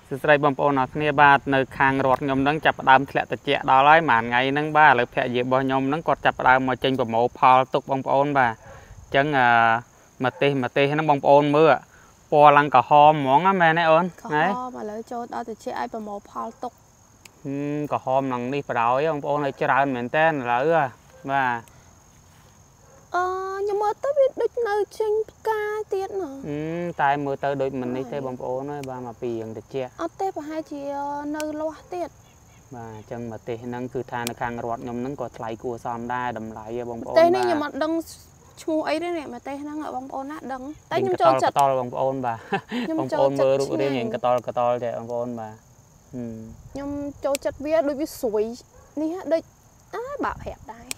ស្រីបងប្អូនអរគ្នាបាទនៅខាងរត់ខ្ញុំនឹងចាប់ផ្ដើមធ្លាក់តិចដល់ហើយមួយថ្ងៃហ្នឹងបាទឥឡូវភរិយារបស់ខ្ញុំហ្នឹងគាត់ចាប់ផ្ដើមមកចេញប្រមូលផលទុកបងប្អូនបាទអញ្ចឹងមកទេសហ្នឹងបងប្អូនមើលពណ៌ឡើងក្រហមហ្មងណាមែនទេអូនណាឥឡូវចូលដល់តិចឲ្យប្រមូលផលទុកក្រហមនឹងនេះបដ ாய் បងប្អូនឲ្យច្រើនមែនតើឥឡូវបាទខ្ញុំមើលទៅវាដូចនៅចេញផ្កាទៀតណាតែមើលទៅដូចមិននេះទេបងប្អូនហើយបាទមកពីរឿងតិចអត់ទេប្រហែលជានៅលាស់ទៀតបាទអញ្ចឹងមកទេសហ្នឹងគឺថានៅខាងរត់ខ្ញុំហ្នឹងក៏ថ្លៃគួរសមដែរតម្លៃបងប្អូនទេសនេះខ្ញុំអត់ដឹងឈ្មោះអីទេនេះមកទេសហ្នឹងបងប្អូនណាដឹងតែខ្ញុំចូលចិត្តកតលបងប្អូនបាទបងប្អូនមើលរូបរាងកតលទេបងប្អូនបាទខ្ញុំចូលចិត្តវាដូចវាស្រួយនេះដូចបាក់ប្រាប់ដែរ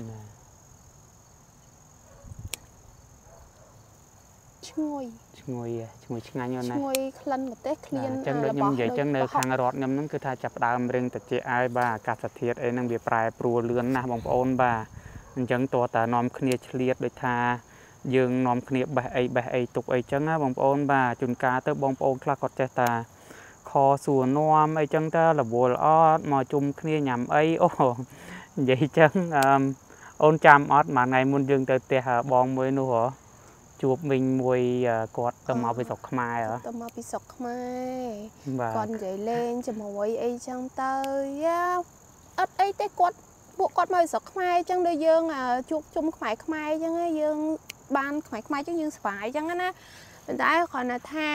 ឈ្ងុយឆ្ងាញ់ណាស់ឈ្ងុយក្លិនម្ទេសក្លៀនអញ្ចឹងដូចខ្ញុំនិយាយអញ្ចឹងនៅខាងរត់ខ្ញុំហ្នឹងគឺថាចាប់ផ្ដើមរៀងតិចឲ្យបាទអាកាសធាតុអីហ្នឹងវាប្រែប្រួលលឿនណាស់បងប្អូនបាទអញ្ចឹងតើតានាំគ្នាឆ្លៀតដូចថាយើងនាំគ្នាបេះអីទុកអីចឹងណាបងប្អូនបាទជួនកាលទៅបងប្អូនខ្លះគាត់ចេះតាខសួរនាំអីចឹងតើរវល់អត់មកជុំគ្នាញ៉ាំអីអូនិយាយចឹងអូនចាំអត់មួយថ្ងៃមុនយើងទៅផ្ទះបងមួយនោះហ៎ជួបមិញមួយគាត់ទៅមកពីស្រុកខ្មែរហ៎ទៅមកពីស្រុកខ្មែរគាត់និយាយលេងជាមួយអីចឹងទៅយ៉ាអត់អីទេពួកគាត់មកពីស្រុកខ្មែរអញ្ចឹងដូចយើងជួបជុំខ្មែរអញ្ចឹងយើងបានខ្មែរអញ្ចឹងយើងសប្បាយអញ្ចឹងណាប៉ុន្តែគ្រាន់តែថា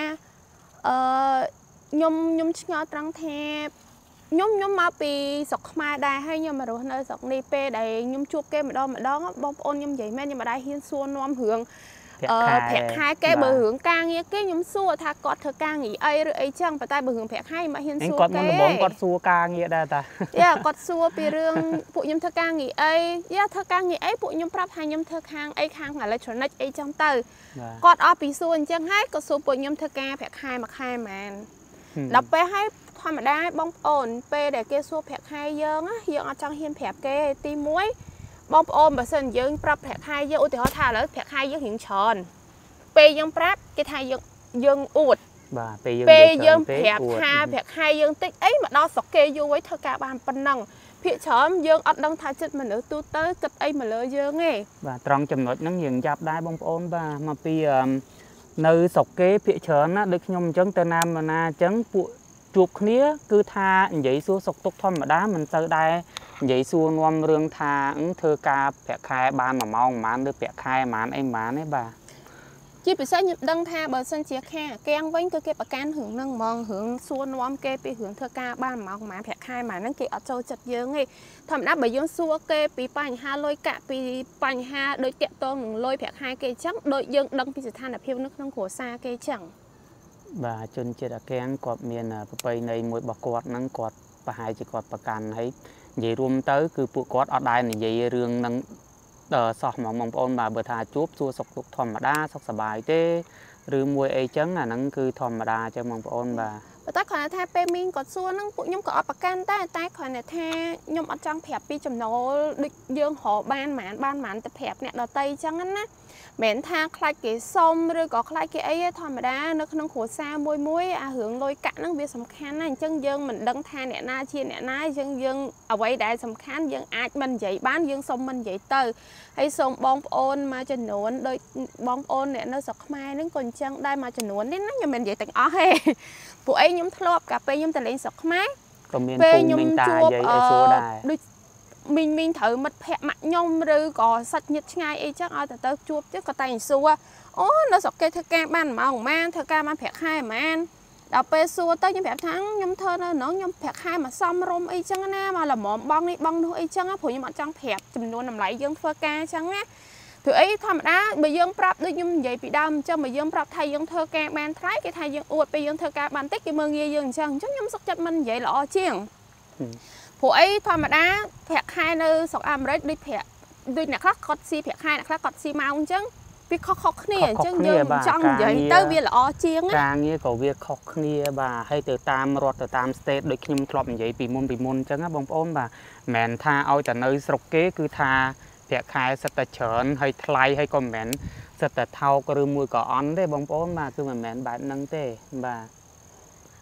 ខ្ញុំឆ្ងល់ត្រង់ថាខ្ញុំមកពីស្រុកខ្មែរដែរហើយខ្ញុំមករស់នៅស្រុកនេះពេលដែលខ្ញុំជួបគេម្ដងបងប្អូនខ្ញុំនិយាយមែនខ្ញុំមិនដែរហ៊ានសួរនាំរឿងប្រាក់ខែគេបើរឿងការងារគេខ្ញុំសួរថាគាត់ធ្វើការងារអីឬអីចឹងប៉ុន្តែបើរឿងប្រាក់ខែមិនហ៊ានសួរគេគាត់មុនដំបូងគាត់សួរការងារដែរតាយ៉ាគាត់សួរពីរឿងពួកខ្ញុំធ្វើការងារអីយ៉ាធ្វើការងារអីពួកខ្ញុំប្រាប់ថាខ្ញុំធ្វើខាងអីខាង electronic អីចឹងទៅគាត់អត់ពីសួរអញ្ចឹងហើយក៏សួរពួកខ្ញុំធ្វើការប្រាក់ខែមួយខែមែនដល់ពេលហើយធម្មតាបងប្អូនពេលដែលគេសួរប្រាក់ខែយើងអត់ចង់ហ៊ានប្រាប់គេទី1បងប្អូនបើសិនយើងប្រាប់ប្រាក់ខែយើងឧទាហរណ៍ថាឥឡូវប្រាក់ខែយើងរៀងច្រើនពេលយើងប្រាប់គេថាយើងអួតបាទពេលយើងប្រាប់ថាប្រាក់ខែយើងតិចអីមកដល់ស្រុកគេយូរហើយធ្វើការបានប៉ុណ្ណឹងភាគច្រើនយើងអត់ដឹងថាចិត្តមនុស្សទូទៅគិតអីមកលើយើងទេបាទត្រង់ចំណុចហ្នឹងយើងចាប់ដែរបងប្អូនបាទមកពីនៅស្រុកគេភាគច្រើនណាដូចខ្ញុំអញ្ចឹងទៅណាអញ្ចឹងពួកជួបគ្នាគឺថានិយាយសួរសុខទុក្ខធម្មតាមិនទៅដែរនិយាយសួរនាំរឿងថាធ្វើការប្រាក់ខែបាន1ម៉ោងប៉ុន្មានឬប្រាក់ខែប៉ុន្មានអីប៉ុន្មានទេបាទជាពិសេសខ្ញុំដឹងថាបើសិនជាខាងអាកាំងវិញគឺគេប្រកាន់រឿងហ្នឹងហ្មងរឿងសួរនាំគេពីរឿងធ្វើការបាន1ម៉ោងប៉ុន្មានប្រាក់ខែប៉ុន្មានហ្នឹងគេអត់ចូលចិត្តយើងទេធម្មតាបើយើងសួរគេពីបញ្ហាលុយកាក់ពីបញ្ហាដូចតាក់ទងនឹងលុយប្រាក់ខែគេអញ្ចឹងដូចយើងដឹងពីស្ថានភាពនៅក្នុងគ្រួសារគេអញ្ចឹងបាទជនជាតិអាកាំងគាត់មានប្រពៃណីមួយរបស់គាត់ហ្នឹងគាត់ប្រហែលជាគាត់ប្រកាន់ហើយនិយាយរួមទៅគឺពួកគាត់អត់ដែរនិយាយរឿងហ្នឹងសោះហ្មងបងប្អូនបាទបើថាជួបសួរសុខទុក្ខធម្មតាសុខសប្បាយទេឬមួយអីចឹងអាហ្នឹងគឺធម្មតាចឹងបងប្អូនបាទប៉ុន្តែគ្រាន់តែថាពេលមីងគាត់សួរហ្នឹងពួកខ្ញុំក៏អត់ប្រកាន់ដែរតែគ្រាន់តែថាខ្ញុំអត់ចង់ប្រាប់ពីចំណូលដូចយើងរកបានប៉ុន្មានទៅប្រាប់អ្នកដទៃចឹងណាមិនថាខ្លាចគេសុំឬក៏ខ្លាចគេអីធម្មតានៅក្នុងគ្រួសារមួយអារឿងលុយកាក់ហ្នឹងវាសំខាន់ណាស់អញ្ចឹងយើងមិនដឹងថាអ្នកណាជាអ្នកណាយើងអ្វីដែលសំខាន់យើងអាចមិននិយាយបានយើងសុំមិននិយាយទៅហើយសូមបងប្អូនមួយចំនួនដូចបងប្អូនអ្នកនៅស្រុកខ្មែរហ្នឹងក៏អញ្ចឹងដែរមួយចំនួននេះណាខ្ញុំមិននិយាយទាំងអស់ទេពួកអីខ្ញុំធ្លាប់កាលពេលខ្ញុំទៅលេងស្រុកខ្មែរក៏មានពូមីងតាយាយអីសួរដែរដូចមីងត្រូវមិត្តភ័ក្តិម៉ាក់ខ្ញុំឬក៏សាច់ញាតិឆ្ងាយអីចឹងឲ្យទៅជួបចឹងក៏តែសួរអូនៅស្រុកគេធ្វើការបានម៉ោងប៉ុន្មានធ្វើការបានប្រាក់ខែប៉ុន្មានដល់ពេលសួរទៅខ្ញុំប្រាប់ថាខ្ញុំធ្វើនៅនោះខ្ញុំប្រាក់ខែមកសំរុំអីចឹងណាមកល្មមបងនេះបងនោះអីចឹងព្រោះខ្ញុំអត់ចង់ប្រាប់ចំនួនតម្លៃយើងធ្វើការចឹងណាព្រោះអីធម្មតាបើយើងប្រាប់ដូចខ្ញុំនិយាយពីដើមអញ្ចឹងបើយើងប្រាប់ថាយើងធ្វើការបានថ្លៃគេថាយើងអួតពេលយើងធ្វើការបានតិចគេមើលងាយយើងអញ្ចឹងខ្ញុំសុខចិត្តមិននិយាយល្អជាងព្រោះអីធម្មតាប្រាក់ខែនៅស្រុកអាមេរិកដូចអ្នកខ្លះគាត់ស៊ីប្រាក់ខែអ្នកខ្លះគាត់ស៊ីម៉ោងអញ្ចឹងវាខុសគ្នាអញ្ចឹងយើងចង់និយាយទៅវាល្អជាងការងារក៏វាខុសគ្នាបាទហើយទៅតាមរដ្ឋទៅតាម state ដូចខ្ញុំធ្លាប់និយាយពីមុនអញ្ចឹងណាបងប្អូនបាទមិនមែនថាឲ្យតែនៅស្រុកគេគឺថាប្រាក់ខែសិតតែច្រើនហើយថ្លៃហើយក៏មិនមែនសិតតែថោកឬមួយក៏អន់ទេបងប្អូនបាទគឺមិនមែនបែបហ្នឹងទេបាទ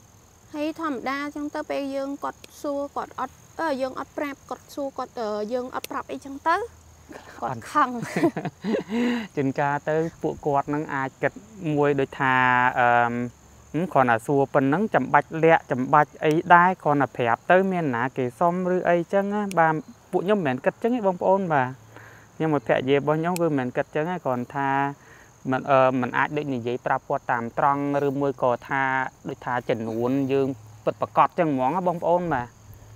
hay thầm đa trong tới bây dương cọt xua cọt ọt dương ọt prap cọt xua cọt dương ọt prap ấy trong tới cọt khăng chừng ca tới bộ quạt nắng ai kịch mùi đôi thà còn là xua phần nắng chậm bạch lẹ chậm bạch ấy đai còn là phẹp tới miền nã kể xóm rư ấy chăng á bà bộ nhóm mền cất chăng ấy bông ôn bà nhưng mà phẹp về bao nhóm rư mền cất chăng ấy còn tha mình ai định như vậy prap quạt tạm trăng rư mùi cò tha đôi thà chỉnh uốn dương vật bạc cọt chăng món á bông ôn mà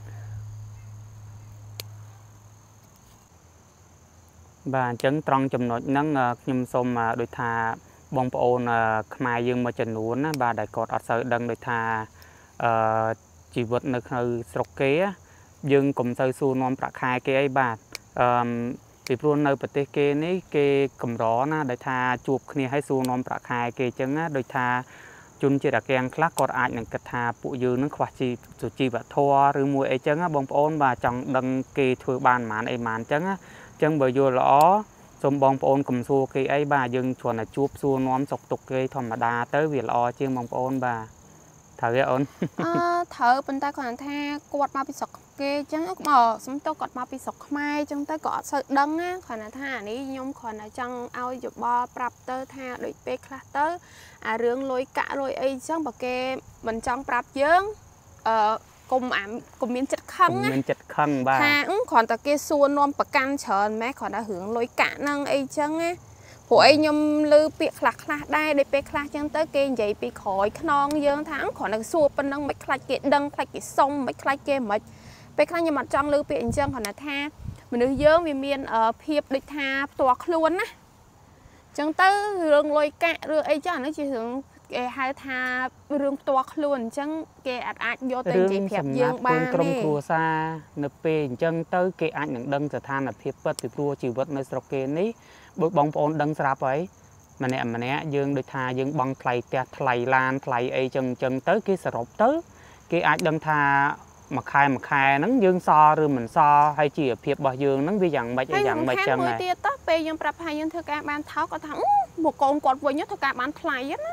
bà chấn trăng chùm nội nắng nhâm xôm mà đôi thà bông ôn khai dương mà chỉnh uốn á bà đại cọt ở sợ đằng đôi thà chỉ vật nơi hơi sọc kế dương cùng sơ su non bạc khai cái ấy bà thì luôn nơi bờ tây kê ní kê cầm rõ na đôi thà chụp kia hay su non bạc khai kê chấn á đôi thà chun chỉ là kèn khác còn ai nâng cật thà phụ dư nó khoa chi chủ chi và thua rồi mùi ấy chấn á bông ôn bà chọn đằng kê thừa bàn màn ấy màn chấn á chấn bờ vô lõ xôm bông ôn cầm xua kê ấy bà dương chuẩn là chụp xua non sọc tục kê thầm mà đa tới việc lõ chiên bông ôn bà thở cái ôn thở bên tay còn tha quạt mau bị sọc kê chấn mà sống tôi quạt mau bị sọc mai trong tay cọt sợ đắng á còn là tha ní nhung còn là trong ao chụp bo prap tơ tha đôi pe khla tơ rương lôi cả lôi ấy chăng bậc kê mình trong prap dương cùng miếng chất khăng á miếng chất khăng bà tha còn ta kê xuôn non bậc can chờn mẹ còn đã hưởng lôi cả năng ấy chăng á của ấy nhom lư biệt lạc lạc đây để biệt lạc chân tới kia vậy bị khỏi non dương tháng khỏi là xua bên năng mấy lạc kia đăng lạc kia sông mấy lạc kia mấy biệt lạc nhưng mà trong lư biệt chân còn là tha mình được dương vì miền ở hiệp địch tha toạc luôn á chân tới rừng lôi cả rừng ấy chứ nó chỉ hưởng hai tha rừng toạc luôn chân kia ai vô tình chỉ hiệp dương ba đi xa nộp về chân tới kia ai những đăng trở than là hiệp vật thì vua chỉ vật nơi sọc kia ní bông ôn đăng sạp ấy mà nè dương đôi thà dương băng thầy lan thầy ấy chân tới cái sọp tới cái ai đăng thà mà khai nắng dương so rồi mình so hay chỉ ở phía bờ dương nắng vi dặn bạch chân này tia tóc về dương prap hay dương thưa các bạn tháo có thằng một con quạt vừa nhất thưa các bạn thầy á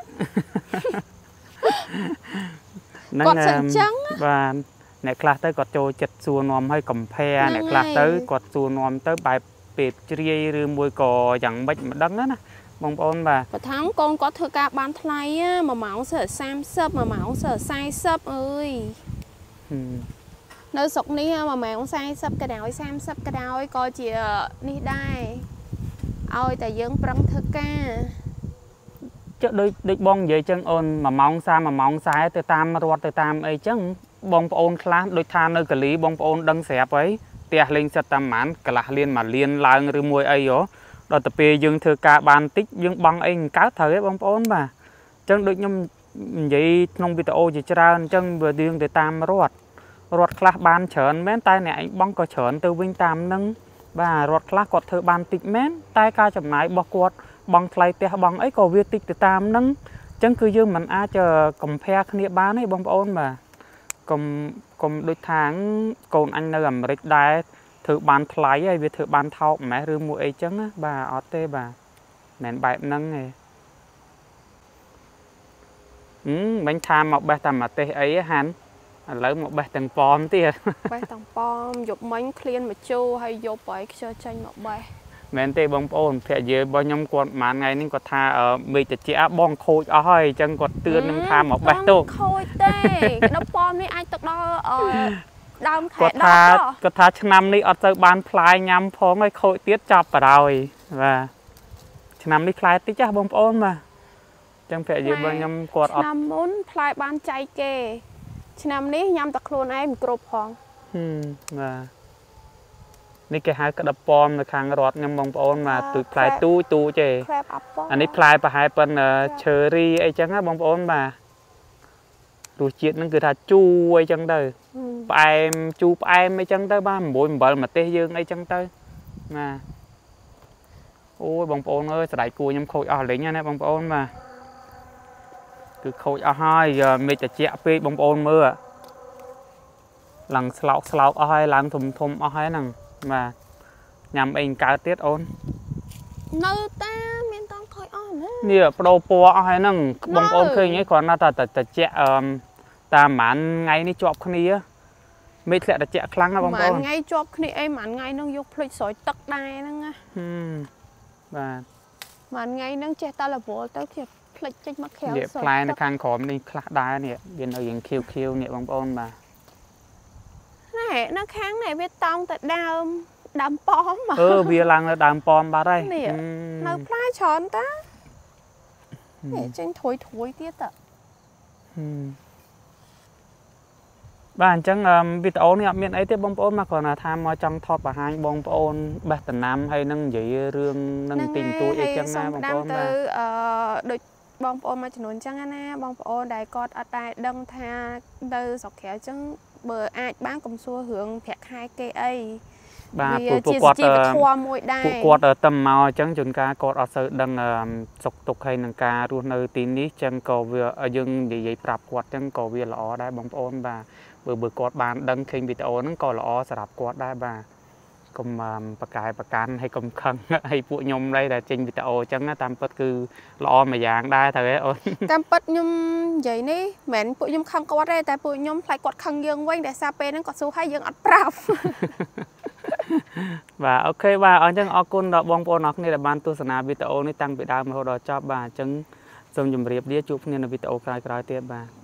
quạt sần trắng và nè class tới quạt trôi chật xua nòm hay cầm phe nè class tới quạt xua nòm tới bài bẹp chia rồi mùi cò dặn bạch mà đắng á bông ôn bà tháng con có thưa các bạn thầy á mà máu sợ sam sấp mà máu sợ sai sấp ơi nơi sọc ní mà mẹ cũng sai sắp cái đào xem sắp cái đào coi chị đi đây ôi tại dương prăng thức ca chứ đôi bông vậy chân ôn mà mong sai từ tam ấy chứ bông ôn class đôi than nơi cái lý bông ôn đăng xẹp ấy tia lên sạch tam mán cả là liên mà liên lang rồi mùi ấy đó rồi tập về dương thưa cả bàn tích dương băng ấy cá thời bông ôn mà chân đôi nhom vậy nông video gì ra chân vừa điên từ tam rọt class ban chởn mến tay này anh băng có chởn từ vinh tam nâng và rọt class có thơ ban tịch mến tay ca chậm nãy bọc quạt băng thay tia băng ấy có việc tịch từ tam nâng chân cứ dương mình chờ cầm phe khnia bán ấy bông ôn mà cầm đôi tháng còn anh nơi làm rịch đai thử ban thay ấy việc thử ban thao mẹ rư mũi ấy chân á bà ở tê bà nén bài nâng này bánh tham một bài tầm mà tê ấy hắn lấy một bài tầng pom tiệt bài tầng pom dục bánh clean mà chu hay dục bài cho tranh một bài men tê bông ôn phải về bao nhiêu con mà ngày nên có tha ở mình chỉ bong khôi ơi chân có tươn nên tha một bài tô khôi tê nó pom đi ai tập đó đam khẽ đó có tha năm đi ở tới ban phai nhắm phong ấy khôi tiết chọc vào rồi và năm đi phai tí chắc bông ôn mà chân phải về bao nhiêu con năm muốn phai ban chay kê năm ní nhắm tật luôn em cột phong vàนี่แกหากระดับปอมในคางรอดยังมองปอนมาตุยพลายตู้เจอันนี้พลายไปหายเป็นเชอรี่ไอ้จังนะบองปอนมาดูเจี๊ยนั่นคือท่าจูไอ้จังเตอไปจูไปไอ้จังเตอบ้านบุญเบลมาเตยยังไอ้จังเตอมาโอ้ยบองปอนเอ้ยสายกูยังโคยเอาเลยเนี่ยนะบองปอนมาคือโคยเอาให้มีแต่เจี๊ยไปบองปอนมือหลังสลาวเอาให้หลังทมเอาให้นั่งmà nhằm anh cá tiết ôn nơi ta miền tông khơi on nè pro po hay năng bông ôn khơi nhé còn là ta chẹ តាមប្រហែលថ្ងៃនេះជាប់គ្នាមេធ្លាក់ត្រជាក់ខ្លាំងណាបងប្អូនថ្ងៃជាប់គ្នាអីប្រហែលថ្ងៃនឹងយកភ្លេចស្រោចទឹកដែរហ្នឹងណាបាទប្រហែលថ្ងៃនឹងចេះតែរវល់ទៅជាភ្លេចចេញមកក្រៅស្រោចទឹកផ្លែនៅខាងក្រោមនេះខ្លះដែរនេះវានៅយ៉ាងខៀវនេះបងប្អូនបាទណែនៅខាងនេះវាតោងតែដើមប៉មវាឡើងនៅដើមប៉មបាត់ហើយនៅផ្លែច្រើនតានេះចេញធួយទៀតតបាទអញ្ចឹងវីដេអូនេះអត់មានអីទេបងប្អូនមកគ្រាន់តែថាមកចង់ថតបង្ហាញបងប្អូនបេះតំណាំហើយនឹងនិយាយរឿងនឹងទីទួយអីចឹងណាបងប្អូនបាទដូចបងប្អូនមួយចំនួនចឹងណាបងប្អូនដែលគាត់អត់ដែរដឹងថាទៅស្រុកក្រៅចឹងបើអាចបានកុំសួររឿងប្រាក់ខែគេអីបាទពួកគាត់ជីវធម៌មួយដែរពួកគាត់ទៅមកអញ្ចឹងជួនកាលគាត់អត់សូវដឹងសុខទុក្ខហើយនឹងការរស់នៅទីនេះចឹងក៏វាយើងនិយាយប្រាប់គាត់ចឹងក៏វាល្អដែរបងប្អូនបាទបើគាត់បានដឹងឃើញវីដេអូហ្នឹងក៏ល្អសម្រាប់គាត់ដែរបាទកុំបកកាយប្រកាន់ហើយកុំខឹងហើយពួកខ្ញុំដែលចេញវីដេអូអញ្ចឹងតាមពិតគឺល្អមួយយ៉ាងដែរត្រូវទេអូនតាមពិតខ្ញុំនិយាយនេះមិនមែនពួកខ្ញុំខឹងគាត់ទេតែពួកខ្ញុំខ្លាចគាត់ខឹងយើងវិញដែលសារពេលហ្នឹងគាត់សួរឲ្យយើងអត់ប្រាប់បាទអូខេបាទអញ្ចឹងអរគុណដល់បងប្អូនអរគ្នាដែលបានទស្សនាវីដេអូនេះតាំងពីដើមរហូតដល់ចប់បាទអញ្ចឹងសូមជម្រាបលាជួបគ្នានៅវីដេអូក្រោយៗទៀតបាទ